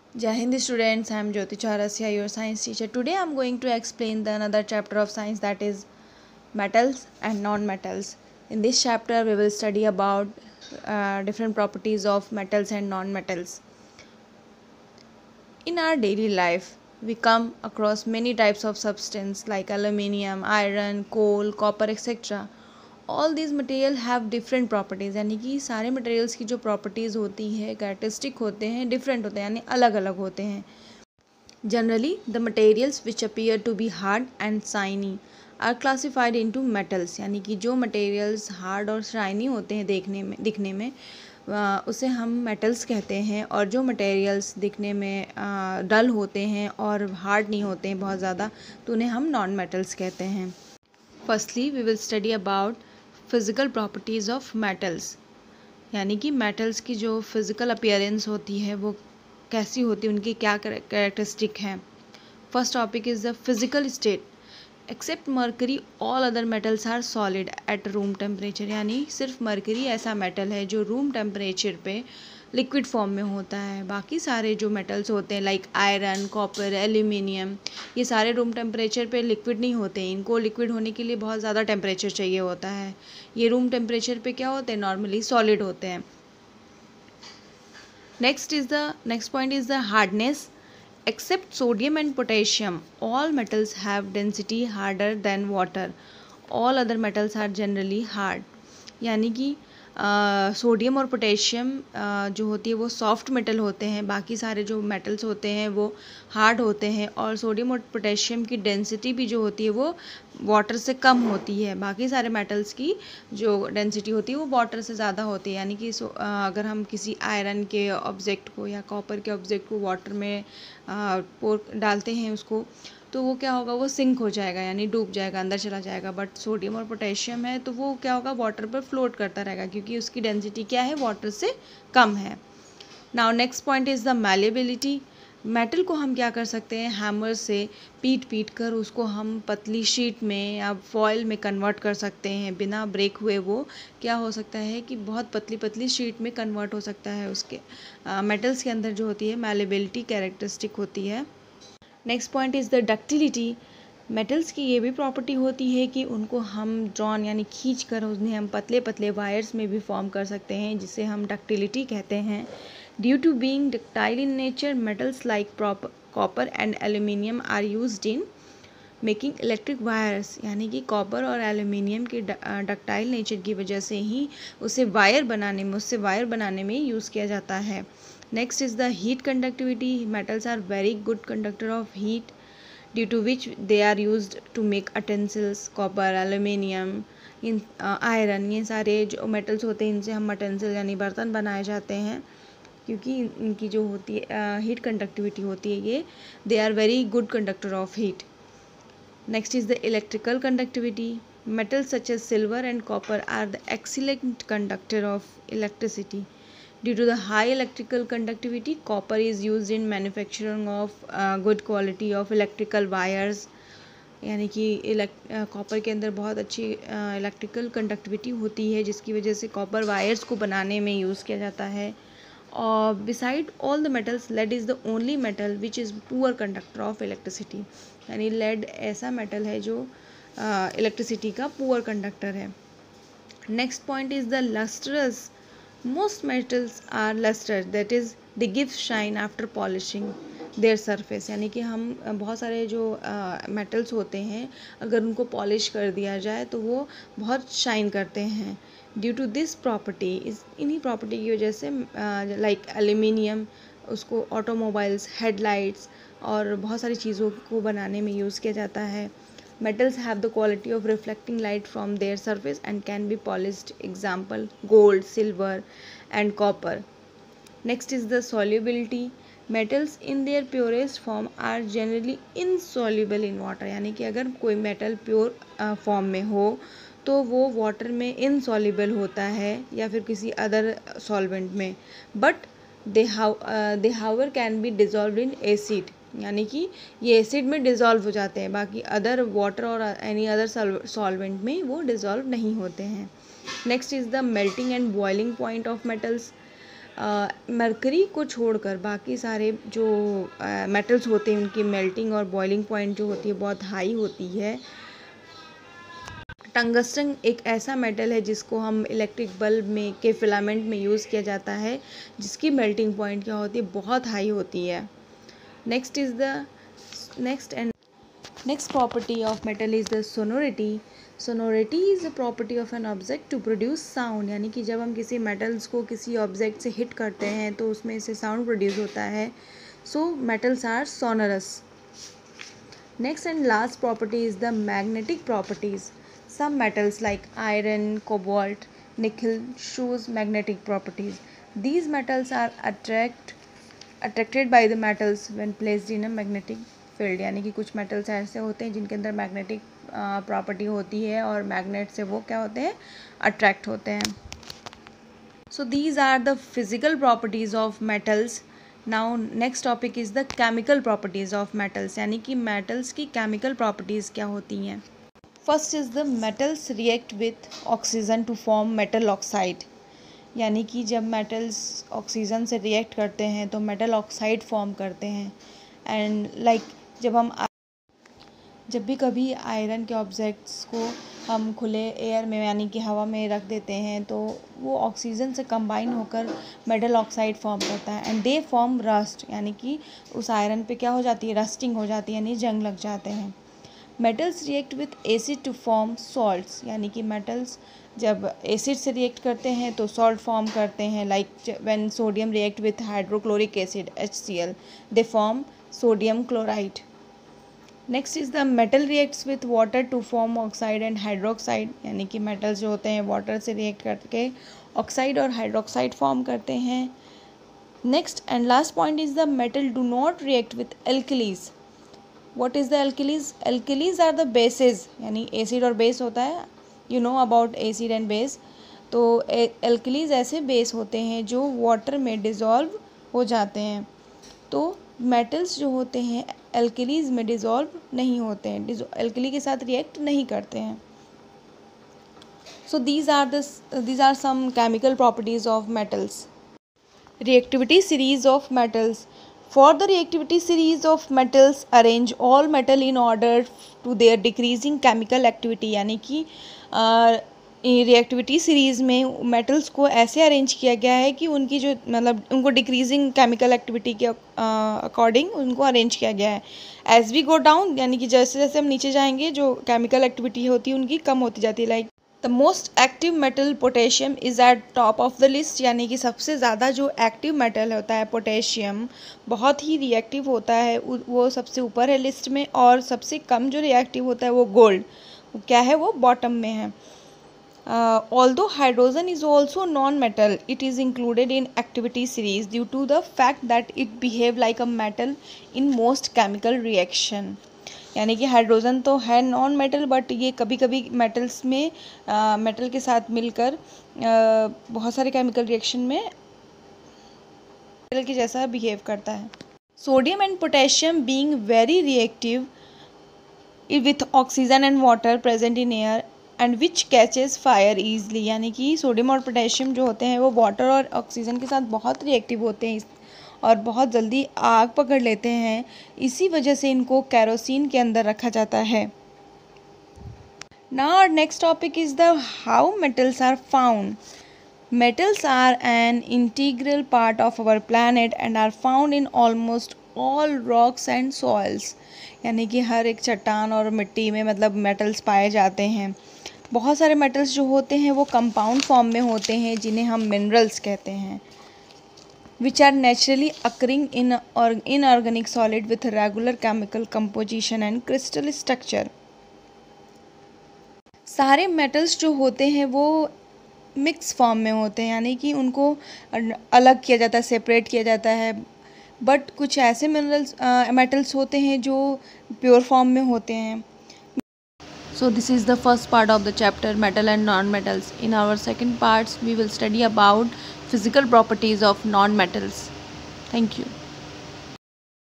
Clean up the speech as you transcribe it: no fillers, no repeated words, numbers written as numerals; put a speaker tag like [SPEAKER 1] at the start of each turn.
[SPEAKER 1] Jai Hind students, I am Jyoti Chaurasia, your science teacher. Today I am going to explain the another chapter of science, that is metals and non-metals. In this chapter we will study about different properties of metals and non-metals. In our daily life, we come across many types of substance like aluminium, iron, coal, copper, etc. All these material have different properties, यानी कि सारे materials की जो properties होती है, characteristic होते हैं, different होते हैं, यानी अलग अलग होते हैं. Generally the materials which appear to be hard and shiny are classified into metals, यानी कि जो मटेरियल्स हार्ड और शाइनी होते हैं दिखने में उसे हम मेटल्स कहते हैं, और जो मटेरियल्स दिखने में डल होते हैं और हार्ड नहीं होते हैं बहुत ज़्यादा, तो उन्हें हम नॉन मेटल्स कहते हैं. Firstly we will study about physical properties of metals, यानी कि मेटल्स की जो फिज़िकल अपीयरेंस होती है वो कैसी होती है, उनकी क्या कैरेक्टरिस्टिक हैं. First topic is the physical state. Except mercury all other metals are solid at room temperature, यानी सिर्फ मर्करी ऐसा मेटल है जो रूम टेम्परेचर पे लिक्विड फॉर्म में होता है. बाकी सारे जो मेटल्स होते हैं लाइक आयरन, कॉपर, एल्यूमिनियम, ये सारे रूम टेम्परेचर पे लिक्विड नहीं होते हैं. इनको लिक्विड होने के लिए बहुत ज़्यादा टेम्परेचर चाहिए होता है. ये रूम टेम्परेचर पे क्या होते हैं, नॉर्मली सॉलिड होते हैं. Next point is the hardness. Except sodium and potassium, all metals have density harder than water. All other metals are generally hard. यानी कि सोडियम और पोटेशियम जो होती है वो सॉफ्ट मेटल होते हैं, बाकी सारे जो मेटल्स होते हैं वो हार्ड होते हैं, और सोडियम और पोटेशियम की डेंसिटी भी जो होती है वो वाटर से कम होती है. बाकी सारे मेटल्स की जो डेंसिटी होती है वो वाटर से ज़्यादा होती है. यानी कि अगर हम किसी आयरन के ऑब्जेक्ट को या कॉपर के ऑब्जेक्ट को वाटर में पोर डालते हैं उसको, तो वो क्या होगा, वो सिंक हो जाएगा, यानी डूब जाएगा, अंदर चला जाएगा. बट सोडियम और पोटेशियम है तो वो क्या होगा, वाटर पर फ्लोट करता रहेगा, क्योंकि उसकी डेंसिटी क्या है, वाटर से कम है. Now next point is the malleability. Metal को हम क्या कर सकते हैं, हैमर से पीट कर उसको हम पतली शीट में या फॉयल में कन्वर्ट कर सकते हैं. बिना ब्रेक हुए वो क्या हो सकता है कि बहुत पतली पतली शीट में कन्वर्ट हो सकता है. उसके मेटल्स के अंदर जो होती है मैलेबिलिटी कैरेक्टरिस्टिक होती है. Next point is the ductility. Metals की ये भी प्रॉपर्टी होती है कि उनको हम ड्रॉन यानी खींच कर उन्हें हम पतले पतले वायर्स में भी फॉर्म कर सकते हैं, जिसे हम डक्टिलिटी कहते हैं. Due to being ductile in nature, metals like copper and aluminium are used in making electric wires, यानी कि कॉपर और एल्यूमिनियम के डक्टाइल नेचर की वजह से ही उससे वायर बनाने में यूज़ किया जाता है. Next is the heat conductivity. Metals are very good conductor of heat, due to which they are used to make utensils. Copper, aluminium, in iron, ये सारे जो मेटल्स होते हैं इनसे हम अटेंसिल यानी बर्तन बनाए जाते हैं, क्योंकि इनकी जो होती है हीट कंडक्टिविटी होती है, ये they are very good conductor of heat. Next is the electrical conductivity. Metals such as silver and copper are the excellent conductor of electricity. Due to the high electrical conductivity, copper is used in manufacturing of good quality of electrical wires. यानी कि copper के अंदर बहुत अच्छी electrical conductivity होती है, जिसकी वजह से कॉपर वायर्स को बनाने में यूज़ किया जाता है. और beside all the metals, lead is the only metal which is poor conductor of electricity. यानी लेड ऐसा मेटल है जो इलेक्ट्रिसिटी का पुअर कंडक्टर है. Next point is the lustrous. Most metals are luster, that is they give shine after polishing their surface. यानी कि हम बहुत सारे जो मेटल्स होते हैं, अगर उनको पॉलिश कर दिया जाए तो वो बहुत शाइन करते हैं. ड्यू टू दिस प्रॉपर्टी, इन्हीं प्रॉपर्टी की वजह से लाइक एल्यूमिनियम, उसको ऑटोमोबाइल्स, हेडलाइट्स और बहुत सारी चीज़ों को बनाने में यूज़ किया जाता है. Metals have the quality of reflecting light from their surface and can be polished. Example, gold, silver and copper. Next is the solubility. Metals in their purest form are generally insoluble in water. यानी कि अगर कोई metal pure form में हो तो वो water में insoluble होता है या फिर किसी अदर सॉल्वेंट में. But they however can be dissolve in acid, यानी कि ये एसिड में डिज़ोल्व हो जाते हैं, बाकी अदर वाटर और एनी अदर सॉल्वेंट में वो डिज़ोल्व नहीं होते हैं. Next is the melting and boiling point of metals. Mercury को छोड़कर बाकी सारे जो मेटल्स होते हैं उनकी मेल्टिंग और बॉइलिंग पॉइंट जो होती है बहुत हाई होती है। टंगस्टन एक ऐसा मेटल है जिसको हम इलेक्ट्रिक बल्ब में के फिलामेंट में यूज़ किया जाता है, जिसकी मेल्टिंग पॉइंट क्या होती है, बहुत हाई होती है। Next property of metal is the sonority. Sonority is a property of an object to produce sound, यानी कि जब हम किसी metals को किसी object से hit करते हैं तो उसमें से sound produce होता है. So metals are sonorous. Next and last property is the magnetic properties. Some metals like iron, cobalt, nickel shows magnetic properties. These metals are attracted by the metals when placed in a magnetic field, यानी कि कुछ metals ऐसे होते हैं जिनके अंदर magnetic property होती है और मैग्नेट से वो क्या होते हैं, अट्रैक्ट होते हैं. So these are the physical properties of metals. Now next topic is the chemical properties of metals, यानी कि मेटल्स की केमिकल प्रॉपर्टीज़ क्या होती हैं. First is the metals react with oxygen to form metal oxide, यानी कि जब metals oxygen से रिएक्ट करते हैं तो मेटल ऑक्साइड फॉर्म करते हैं. एंड जब भी कभी आयरन के ऑब्जेक्ट्स को हम खुले एयर में यानी कि हवा में रख देते हैं तो वो ऑक्सीजन से कंबाइन होकर मेटल ऑक्साइड फॉर्म करता है. एंड दे फॉर्म रस्ट, यानी कि उस आयरन पे क्या हो जाती है, रस्टिंग हो जाती है, यानी जंग लग जाते हैं. Metals react with acid to form salts, यानी कि मेटल्स जब एसिड से रिएक्ट करते हैं तो सॉल्ट फॉर्म करते हैं. Like when sodium react with hydrochloric acid HCl, they form sodium chloride. Next is the metal reacts with water to form oxide and hydroxide, यानी कि metals जो होते हैं वाटर से रिएक्ट करके ऑक्साइड और हाइड्रोक्साइड फॉर्म करते हैं. Next and last point is the metal do not react with alkalies. What is the alkalies? Alkalies are the bases, यानी एसिड और बेस होता है. You know about acid and base. तो alkalies ऐसे base होते हैं जो वाटर में डिज़ोल्व हो जाते हैं. तो मेटल्स जो होते हैं एल्कलीज में डिज़ोल्व नहीं होते हैं, एल्कली के साथ रिएक्ट नहीं करते हैं. So these are some chemical properties of metals. Reactivity series of metals. For the reactivity series of metals arrange all metal in order to their decreasing chemical activity, यानी कि रिएक्टिविटी सीरीज़ में metals को ऐसे arrange किया गया है कि उनकी जो मतलब उनको डिक्रीजिंग केमिकल एक्टिविटी के अकॉर्डिंग उनको अरेंज किया गया है. एज वी गो डाउन, यानी कि जैसे जैसे हम नीचे जाएंगे जो केमिकल एक्टिविटी होती है उनकी कम होती जाती है. Like the most active metal potassium is at top of the list, यानी कि सबसे ज़्यादा जो एक्टिव मेटल होता है पोटेशियम बहुत ही रिएक्टिव होता है, वो सबसे ऊपर है लिस्ट में. और सबसे कम जो रिएक्टिव होता है वो गोल्ड, क्या है, वो बॉटम में है. Although hydrogen is also non-metal, it is included in activity series due to the fact that it behave like a metal in most chemical reaction. यानी कि हाइड्रोजन तो है नॉन मेटल बट ये कभी कभी मेटल्स में मेटल के साथ मिलकर बहुत सारे केमिकल रिएक्शन में मेटल के जैसा बिहेव करता है. Sodium and potassium being very reactive with oxygen and water present in air and which catches fire easily, यानी कि सोडियम और पोटेशियम जो होते हैं वो वाटर और ऑक्सीजन के साथ बहुत रिएक्टिव होते हैं और बहुत जल्दी आग पकड़ लेते हैं. इसी वजह से इनको कैरोसिन के अंदर रखा जाता है. Now our next topic is the how metals are found. Metals are an integral part of our planet and are found in almost all rocks and soils, यानी कि हर एक चट्टान और मिट्टी में मतलब मेटल्स पाए जाते हैं. बहुत सारे मेटल्स जो होते हैं वो कंपाउंड फॉर्म में होते हैं जिन्हें हम मिनरल्स कहते हैं. Which are naturally occurring in inorganic solid with regular chemical composition and crystal structure. सारे मेटल्स जो होते हैं वो मिक्स फॉर्म में होते हैं, यानी कि उनको अलग किया जाता है, सेपरेट किया जाता है. बट कुछ ऐसे मेटल्स होते हैं जो प्योर फॉर्म में होते हैं. So this is the first part of the chapter metal and non-metals. In our second parts we will study about physical properties of non-metals. Thank you.